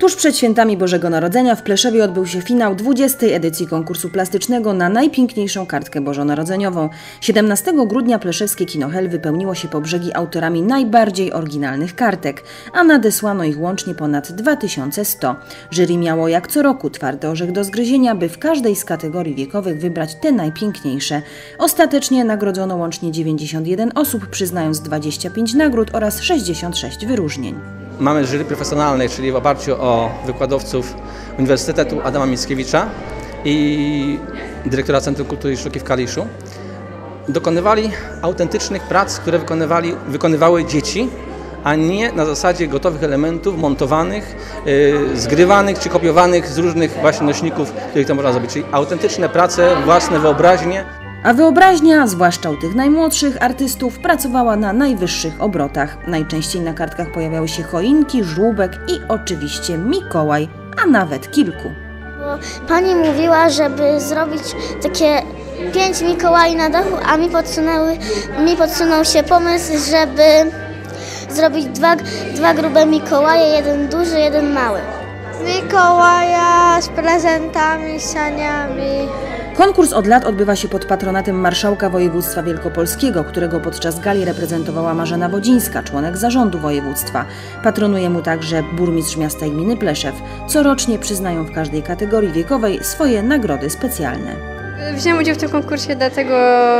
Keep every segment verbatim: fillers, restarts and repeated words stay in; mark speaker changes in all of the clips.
Speaker 1: Tuż przed świętami Bożego Narodzenia w Pleszewie odbył się finał dwudziestej edycji konkursu plastycznego na najpiękniejszą kartkę bożonarodzeniową. siedemnastego grudnia pleszewskie Kino Hel wypełniło się po brzegi autorami najbardziej oryginalnych kartek, a nadesłano ich łącznie ponad dwa tysiące sto. Jury miało jak co roku twardy orzech do zgryzienia, by w każdej z kategorii wiekowych wybrać te najpiękniejsze. Ostatecznie nagrodzono łącznie dziewięćdziesiąt jeden osób, przyznając dwadzieścia pięć nagród oraz sześćdziesiąt sześć wyróżnień.
Speaker 2: Mamy jury profesjonalne, czyli w oparciu o wykładowców Uniwersytetu Adama Mickiewicza i dyrektora Centrum Kultury i Sztuki w Kaliszu. Dokonywali autentycznych prac, które wykonywali, wykonywały dzieci, a nie na zasadzie gotowych elementów montowanych, yy, zgrywanych czy kopiowanych z różnych właśnie nośników, których to można zrobić. Czyli autentyczne prace, własne wyobraźnie.
Speaker 1: A wyobraźnia, zwłaszcza u tych najmłodszych artystów, pracowała na najwyższych obrotach. Najczęściej na kartkach pojawiały się choinki, żłóbek i oczywiście Mikołaj, a nawet kilku.
Speaker 3: Bo pani mówiła, żeby zrobić takie pięć Mikołaj na dachu, a mi, podsunęły, mi podsunął się pomysł, żeby zrobić dwa, dwa grube Mikołaje, jeden duży, jeden mały.
Speaker 4: Mikołaja z prezentami, saniami.
Speaker 1: Konkurs od lat odbywa się pod patronatem marszałka województwa wielkopolskiego, którego podczas gali reprezentowała Marzena Wodzińska, członek zarządu województwa. Patronuje mu także burmistrz miasta i gminy Pleszew. Corocznie przyznają w każdej kategorii wiekowej swoje nagrody specjalne.
Speaker 4: Wziąłem udział w tym konkursie dlatego,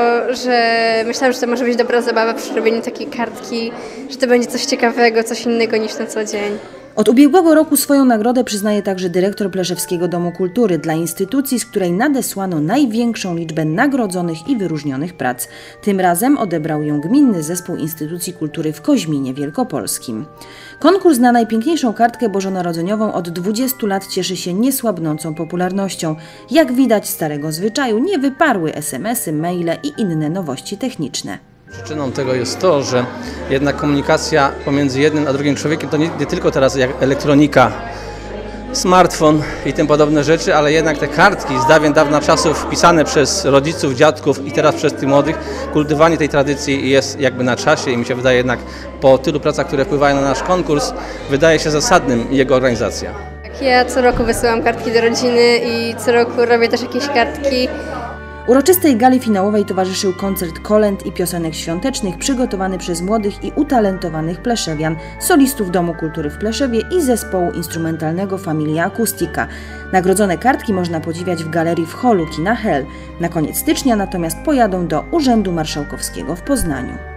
Speaker 4: że myślałam, że to może być dobra zabawa przy robieniu takiej kartki, że to będzie coś ciekawego, coś innego niż na co dzień.
Speaker 1: Od ubiegłego roku swoją nagrodę przyznaje także dyrektor Pleszewskiego Domu Kultury dla instytucji, z której nadesłano największą liczbę nagrodzonych i wyróżnionych prac. Tym razem odebrał ją Gminny Zespół Instytucji Kultury w Koźminie Wielkopolskim. Konkurs na najpiękniejszą kartkę bożonarodzeniową od dwudziestu lat cieszy się niesłabnącą popularnością. Jak widać, starego zwyczaju nie wyparły es em esy, maile i inne nowości techniczne.
Speaker 2: Przyczyną tego jest to, że jednak komunikacja pomiędzy jednym a drugim człowiekiem to nie, nie tylko teraz jak elektronika, smartfon i tym podobne rzeczy, ale jednak te kartki z dawien dawna czasów pisane przez rodziców, dziadków i teraz przez tych młodych, kultywowanie tej tradycji jest jakby na czasie i mi się wydaje jednak po tylu pracach, które wpływają na nasz konkurs, wydaje się zasadnym jego organizacja.
Speaker 4: Ja co roku wysyłam kartki do rodziny i co roku robię też jakieś kartki.
Speaker 1: Uroczystej gali finałowej towarzyszył koncert kolęd i piosenek świątecznych przygotowany przez młodych i utalentowanych pleszewian, solistów Domu Kultury w Pleszewie i zespołu instrumentalnego Familia Acustica. Nagrodzone kartki można podziwiać w galerii w holu Kina Hel. Na koniec stycznia natomiast pojadą do Urzędu Marszałkowskiego w Poznaniu.